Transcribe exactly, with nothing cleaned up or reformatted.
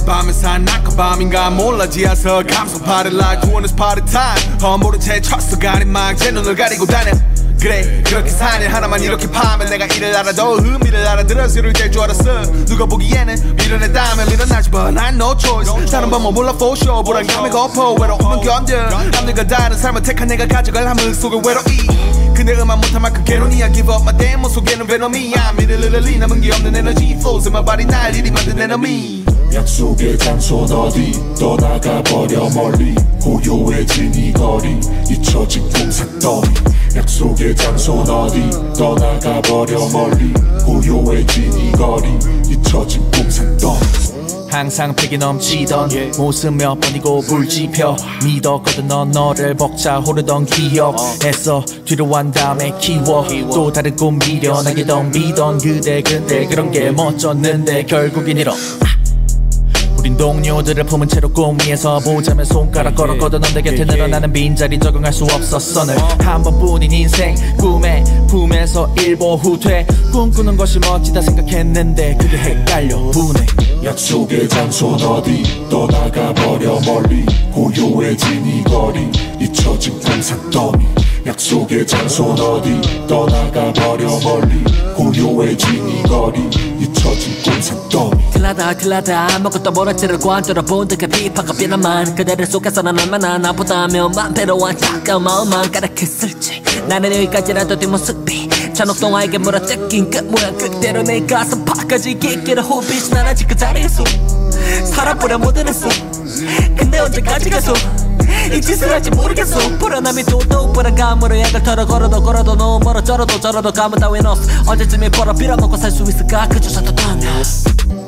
밤에 산 낙하 밤인가 몰라 지하서 감성 party like doing this party time 어 모른 채 쳤어 가림막 제 눈을 가리고 다녀 그래 그렇게 사내 하나만 이렇게 파면 내가 이를 알아도 의미를 알아들어 술을 잴 줄 알았어 누가 보기에는 밀어내다면 밀어나지 but I no choice 다른 방법 몰라 for sure 불안감에 거포 외로움은 견뎌 남들과 다른 삶을 택한 내가 가져갈 함을 속에 외로이 근데 음악 못한 만큼 괴로니야 give up my demo 속에는 venom이야 미르르르리 남은 게 없는 에너지 flows in my body 날 일이 만든 enemy 약속의 장소는 어디 떠나가버려 멀리 고요해진 이 거리 잊혀진 공산더미 약속의 장소는 어디 떠나가버려 멀리 고요해진 이 거리 잊혀진 공산더미 항상 패기 넘치던 yeah. 모습 몇 번이고 불지펴 믿었거든 넌 너를 벅차오르던 기억에서 뒤로 한 다음에 키워 또 다른 꿈 미련하게 덤비던 그대 근데 그런 게 멋졌는데 결국엔 이런 우린 동료들을 품은 채로 꿈 위에서 보자면 손가락 걸었거든 넌 내 곁에 늘어나는 빈자리 적응할 수 없었어 늘 한 번뿐인 인생 꿈의 품에서 일보 후퇴 꿈꾸는 것이 멋지다 생각했는데 그게 헷갈려 분해 약속의 장소는 어디 떠나가버려 멀리 고요해진 이 거리 잊혀진 공산더미 약속의 장소는 어디 떠나가버려 멀리 고요해진 이 거리 잊혀진 공산더미 틀라다 틀라다 아무것도 모르지를 관절로 본 듯한 비판과 비난만 그대를 속에서는 얼마나 나보다면 맘대로 안타까운 마음만 가득했을지 나는 여기까지라도 뒷모습이 잔혹동화에게 물어뜯긴 끝 모양 그대로 내 가슴 파까지 깊기를 호빛이 난 아직 그 자리에서 살아보려 못해냈어 근데 언제까지 계속 이 짓을 할지 모르겠어 불안함이 또또 불안감으로 약을 털어 걸어도 걸어도 너무 멀어 저러도 저러도 감은 따윈 없어 언제쯤에 벌어 빌어먹고 살 수 있을까 그 조사도 떠나